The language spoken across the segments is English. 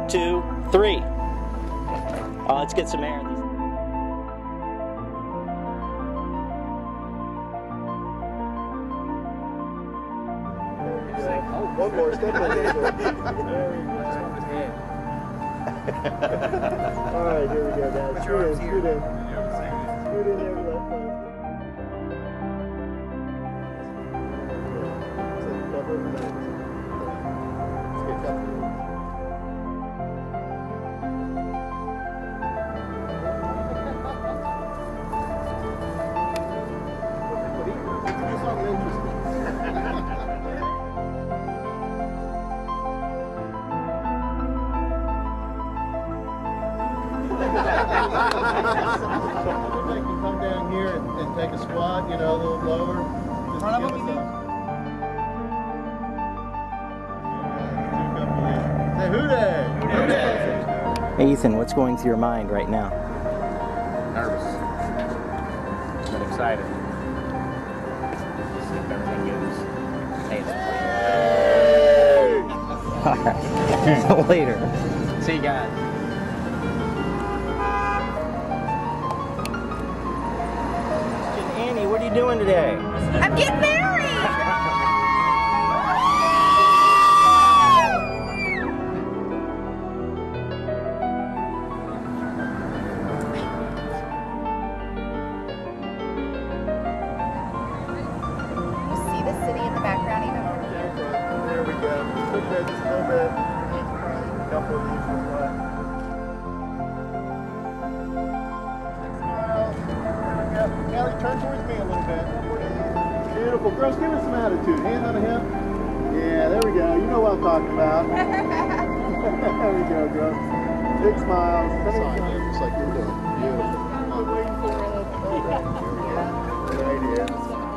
2, 3. Let's get some air. One more step on it. All right, here we go, guys. Scoot in, scoot in. Scoot in there to that place. Let's get comfortable. Do something interesting. If they can come down here and take a squat, you know, a little lower. Just to give us Say who day? Who day? Hey Ethan, what's going through your mind right now? Nervous, but excited. See if everything goes. Alright. Later. See you guys. Annie, what are you doing today? I'm getting married! You see the city in the background even over here? There we go. Just a little bit, just a little bit. A couple of these this way. Callie, turn towards me a little bit. Beautiful. Girls, give us some attitude. Hands on the hip. Yeah, there we go. You know what I'm talking about. There we go, girls. Big smiles. Just like you're doing. Beautiful. I'm waiting for it. Right here.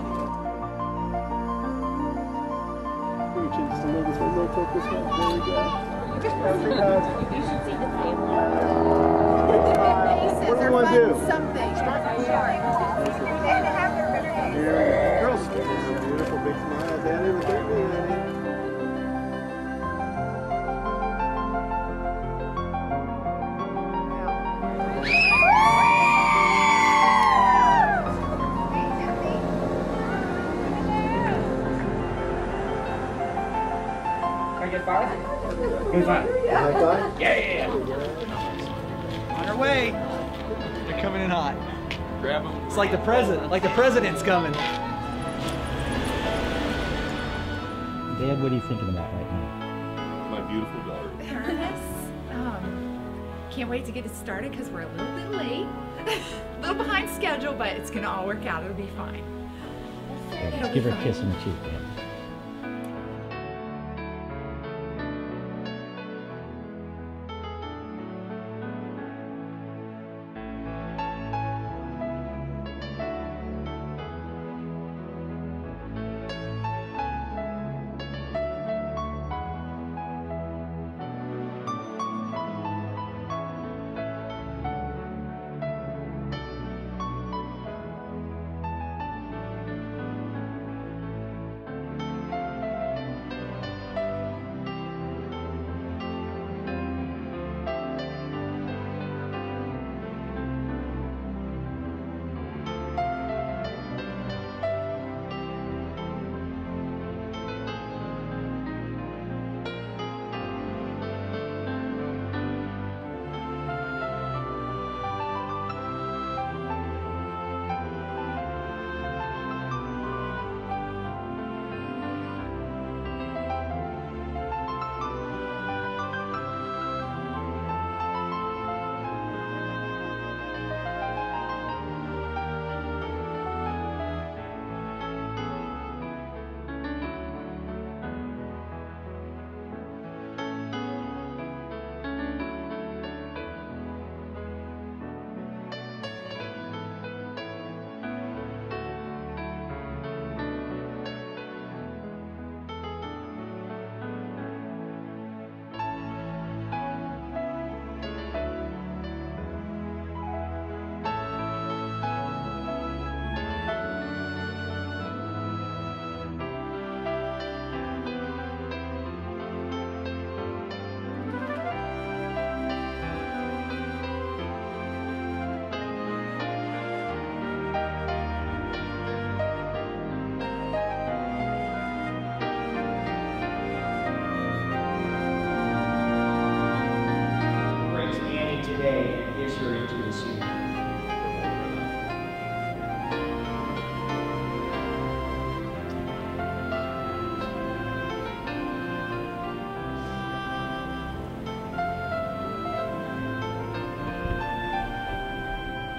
Reach in just a little this way, a little tilt this way. There we go. There we go. You should see the table. Big smile. What do we want to do? Something. Here we go. Girls, beautiful big smile. Daddy, look at me, honey. Can I get fired? Who's that? High five? Yeah. On our way. They're coming in hot. Grab them. It's like the president's coming. Dad, what are you thinking about right now? My beautiful daughter. Ernest, can't wait to get it started because we're a little bit late. A little behind schedule, but it's going to all work out. It'll be fine. Give her a kiss on the cheek, man.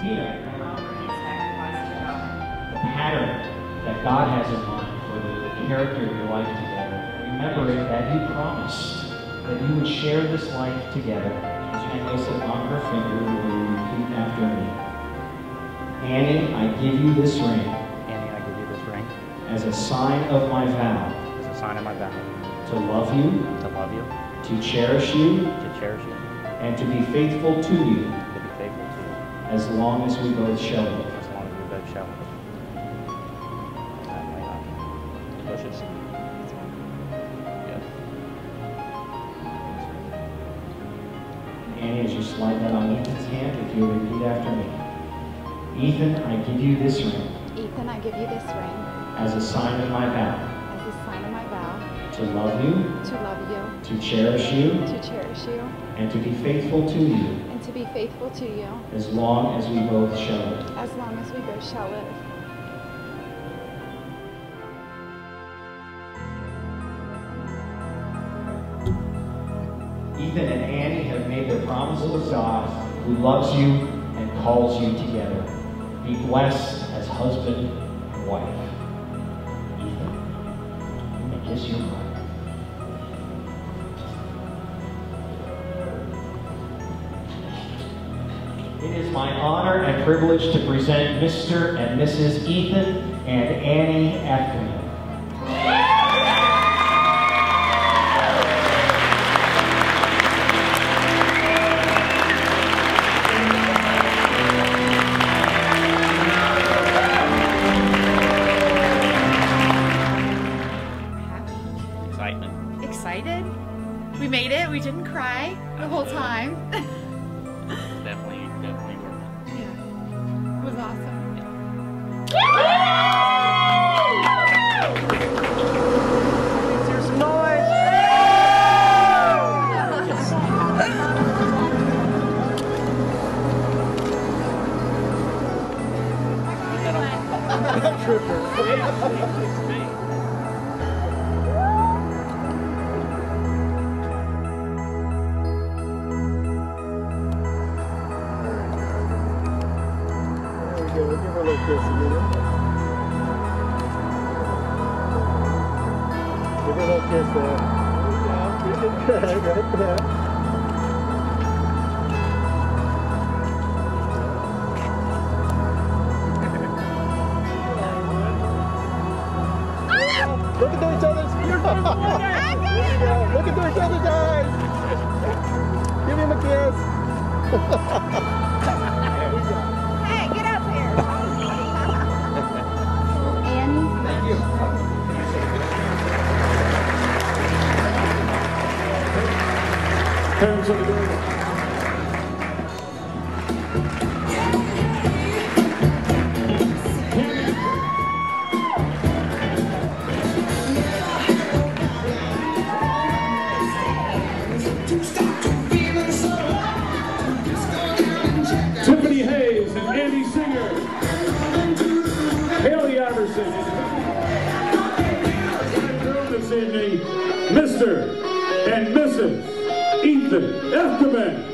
Tina, the pattern that God has in mind for the character of your life together. Remembering that you promised that you would share this life together. And listen on her finger, will you repeat after me? Annie, I give you this ring. Annie, I give you this ring as a sign of my vow. as a sign of my vow To love you. to love you, To cherish you. to cherish you, And to be faithful to you. to be faithful to you, As long as we both shall live. as long as we both shall live. Bushes. Yep. Annie, as you slide that on Ethan's hand, if you'll repeat after me. Ethan, I give you this ring. Ethan, I give you this ring As a sign of my vow. as a sign of my vow To love you. to love you, To cherish you. to cherish you, And to be faithful to you. and to be faithful to you As long as we both shall live. as long as we both shall live. Ethan and Annie have made their promises with God, who loves you and calls you together. Be blessed as husband and wife. Ethan, I'm going to kiss your bride. It is my honor and privilege to present Mr. and Mrs. Ethan and Annie Ackerman. Excitement. Excited? We made it. We didn't cry the whole time. Definitely worth it. Yeah. It was awesome. Here's some noise. There we go. Give her a little kiss again. Give her a little kiss there. There you go. You did good right there. Look into each other's there you go. Look into each other's eyes. Give him a kiss. Hey, get up here. Annie. Thank you. Parents of the girl. Tiffany Hayes and Andy Singer. Haley Iverson. This evening, Mr. and Mrs. Ethan Efterman.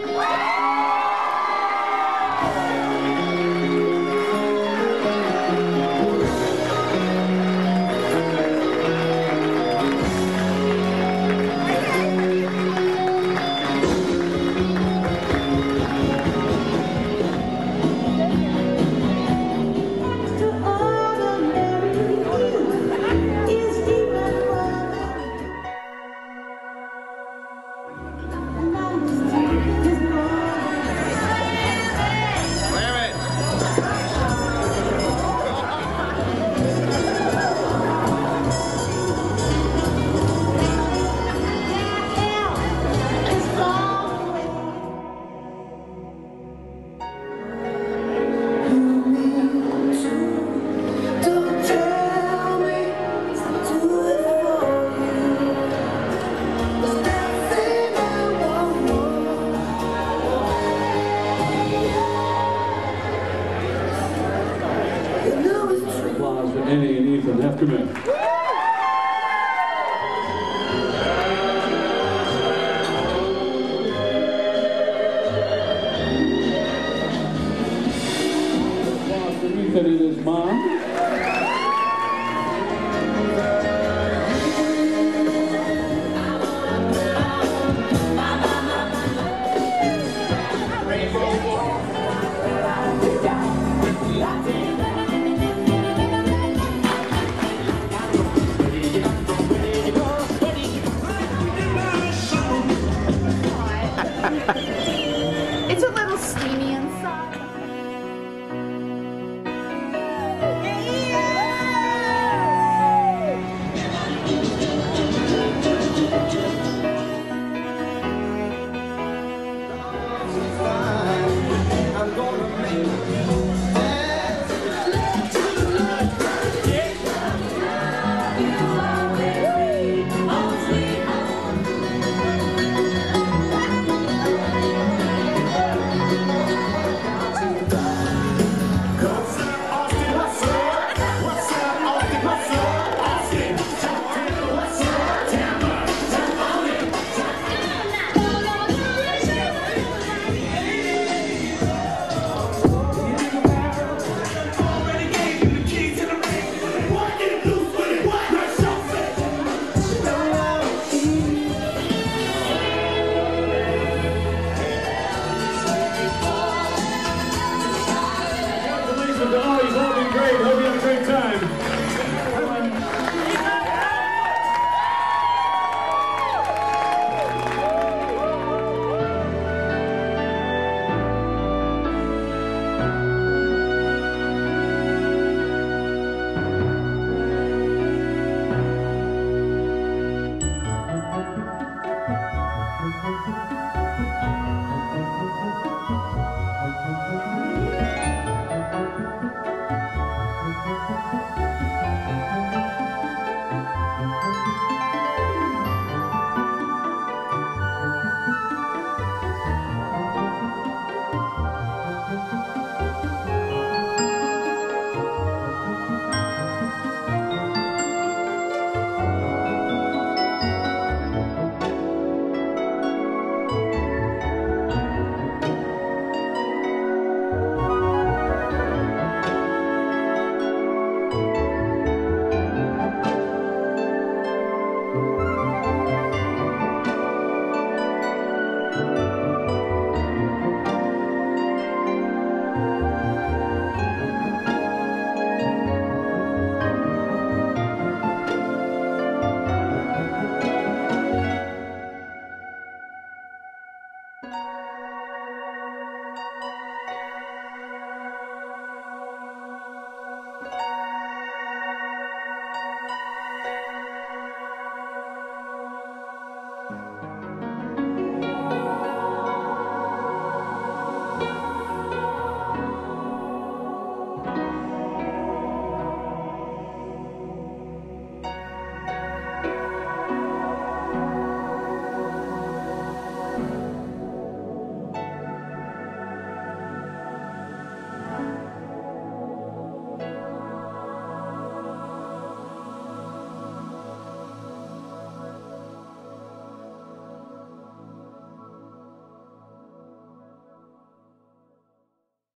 Applause for Annie and Ethan Efterman. Ethan and his mom. It's a little steamy inside. Oh, you've all been great. Hope you have a great time.